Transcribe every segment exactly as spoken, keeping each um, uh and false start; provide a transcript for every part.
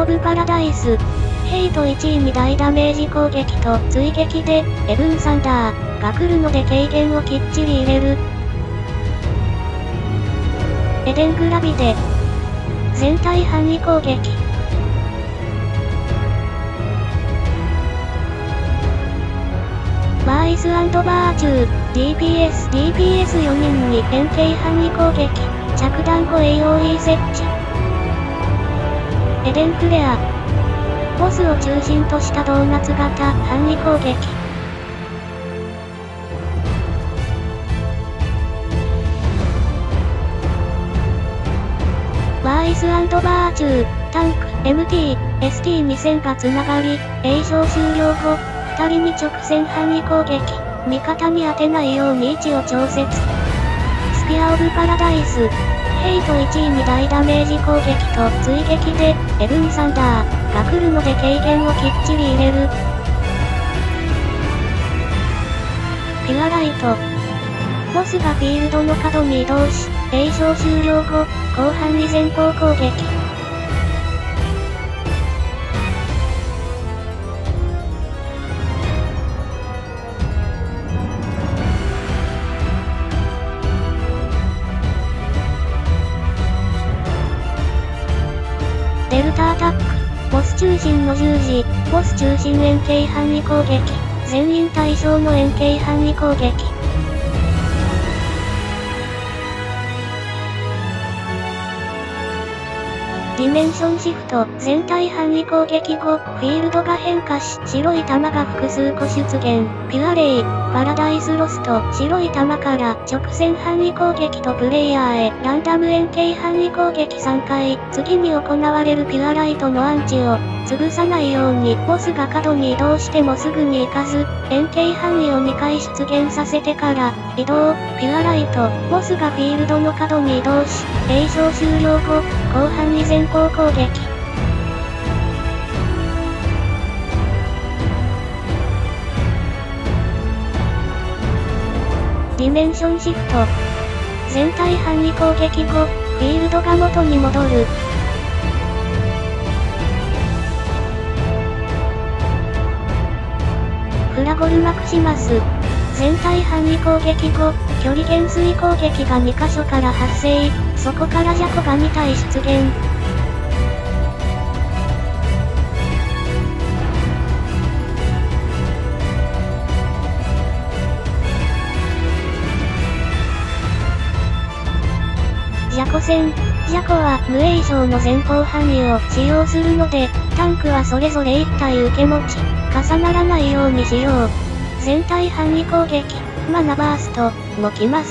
オブパラダイス。ヘイトいちいに大ダメージ攻撃と追撃で、エブンサンダーが来るので軽減をきっちり入れる。エデングラビデ。全体範囲攻撃。バーイス&バーチュー。ディーピーエス。ディーピーエスよにんに円形範囲攻撃。着弾後 エーオーイー 設置。エデンフレア。ボスを中心としたドーナツ型範囲攻撃。バーイス&バーチュー。タンク、エムティー、エスティーにせん がつながり、詠唱終了後、ふたりに直線範囲攻撃。味方に当てないように位置を調節。スピアオブパラダイス。ヘイトいちいに大ダメージ攻撃と追撃で、エブンサンダーが来るので軽減をきっちり入れる。ピュアライト。ボスがフィールドの角に移動し、詠唱終了後、後半に前方攻撃。デルタアタック。ボス中心の十字。ボス中心円形範囲攻撃。全員対象の円形範囲攻撃。ディメンションシフト。全体範囲攻撃後、フィールドが変化し、白い玉が複数個出現。ピュアレイ。パラダイスロスト。白い玉から直線範囲攻撃とプレイヤーへランダム円形範囲攻撃さんかい。次に行われるピュアライトのアンチを潰さないようにボスが角に移動してもすぐに行かず、円形範囲をにかい出現させてから移動。ピュアライト。ボスがフィールドの角に移動し、詠唱終了後、後半に前方攻撃。ディメンションシフト。全体範囲攻撃後、フィールドが元に戻る。フラゴルマクシマス。全体範囲攻撃後、距離減衰攻撃がにかしょから発生。そこからジャコがにたい出現。ジャコ戦。ジャコは無詠唱の前方範囲を使用するので、タンクはそれぞれいったい受け持ち、重ならないようにしよう。全体範囲攻撃、マナバーストも来ます。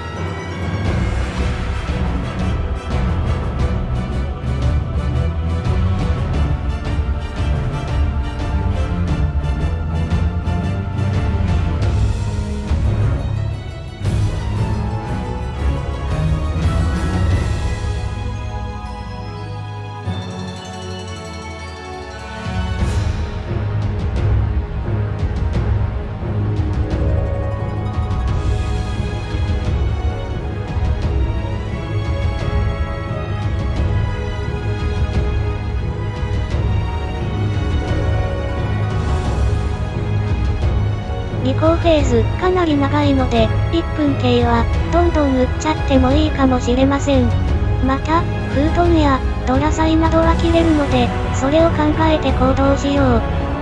移行フェーズ、かなり長いので、いっぷん計は、どんどん打っちゃってもいいかもしれません。また、フートンや、ドラサイなどは切れるので、それを考えて行動しよう。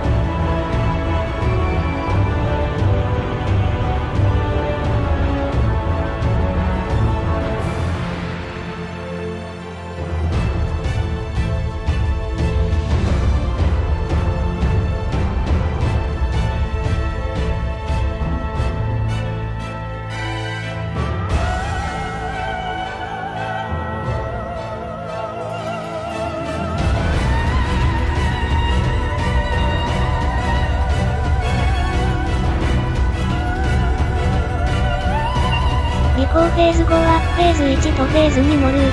移行フェーズごは、フェーズいちとフェーズに乗る。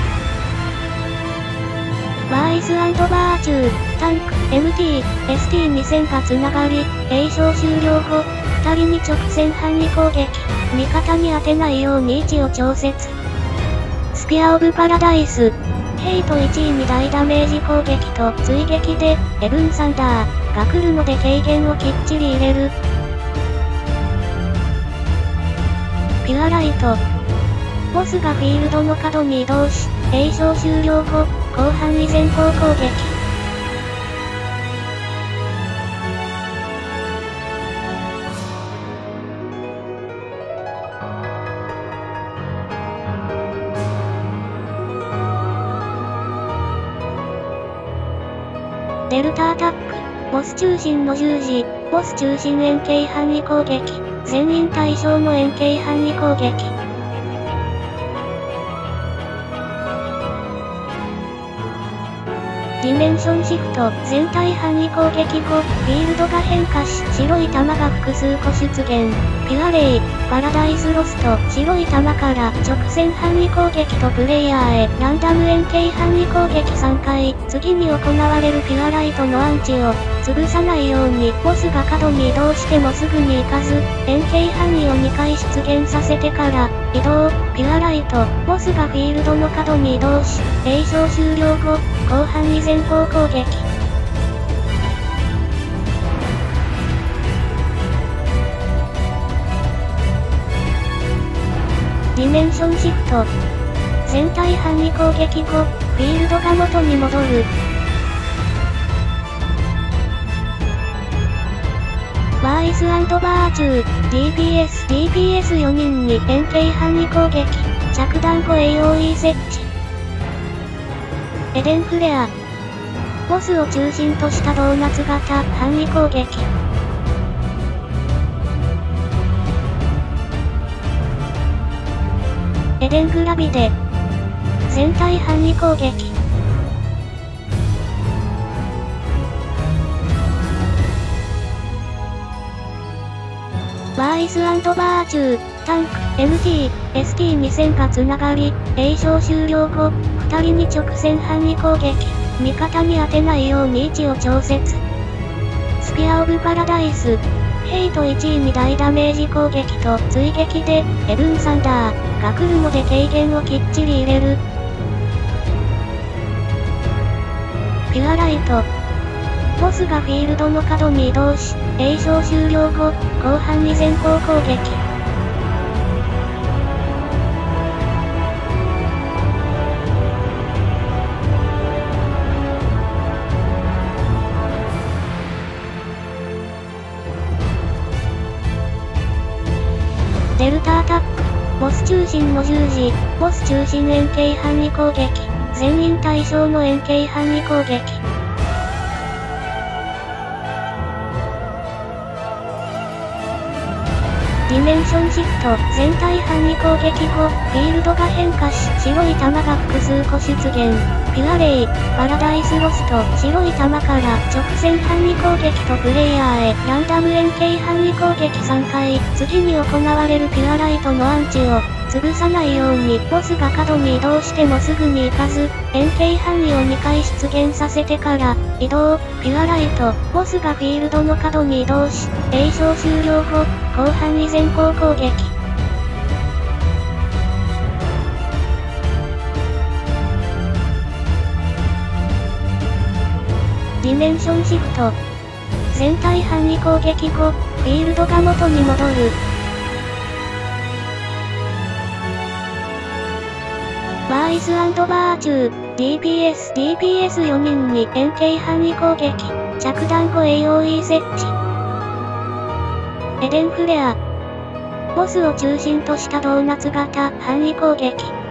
バーイス&バーチュー、タンク、エムティー、エスティーにせん がつながり、詠唱終了後、ふたりに直線範囲攻撃、味方に当てないように位置を調節。スピアオブパラダイス、 ヘイトいちいに大ダメージ攻撃と追撃で、エブンサンダーが来るので軽減をきっちり入れる。ピュアライト。ボスがフィールドの角に移動し、詠唱終了後、後半に前方攻撃。デルタアタック。ボス中心の十字。ボス中心円形範囲攻撃。全員対象の円形範囲攻撃。ディメンションシフト。全体範囲攻撃後、フィールドが変化し、白い玉が複数個出現。ピュアレイ。パラダイスロスト。白い玉から直線範囲攻撃とプレイヤーへランダム円形範囲攻撃さんかい。次に行われるピュアライトのアンチを潰さないように、ボスが角に移動してもすぐに行かず、円形範囲をにかい出現させてから移動。ピュアライト。ボスがフィールドの角に移動し、詠唱終了後、後半に前方攻撃。ディメンションシフト。全体範囲攻撃後、フィールドが元に戻る。ワーイズ&バーチュー。ディーピーエス。ディーピーエスよにんに円形範囲攻撃。着弾後 エーオーイー 設置。エデンフレア。ボスを中心としたドーナツ型範囲攻撃。エデングラビデ。全体範囲攻撃。ワーイズ&バーチュー。タンク、エムティー、エスティーにせん がつながり、詠唱終了後、ふたりに直線範囲攻撃。味方に当てないように位置を調節。スピアオブパラダイス。ヘイトいちいに大ダメージ攻撃と追撃で、エブンサンダーが来るので軽減をきっちり入れる。ピュアライト。ボスがフィールドの角に移動し、詠唱終了後、後半に前方攻撃。デルタアタック。ボス中心の十字。ボス中心円形範囲攻撃。全員対象の円形範囲攻撃。ディメンションシフト。全体範囲攻撃後、フィールドが変化し、白い玉が複数個出現。ピュアレイ。パラダイスロスト。白い玉から直線範囲攻撃とプレイヤーへランダム円形範囲攻撃さんかい。次に行われるピュアライトのアンチを潰さないように、ボスが角に移動してもすぐに行かず、円形範囲をにかい出現させてから移動。ピュアライト。ボスがフィールドの角に移動し、詠唱終了後、後半に前方攻撃。ディメンションシフト。全体範囲攻撃後、フィールドが元に戻る。ワーイズ&バーチュー。ディーピーエス。ディーピーエスよにんに円形範囲攻撃。着弾後 エーオーイー 設置。エデンフレア。ボスを中心としたドーナツ型範囲攻撃。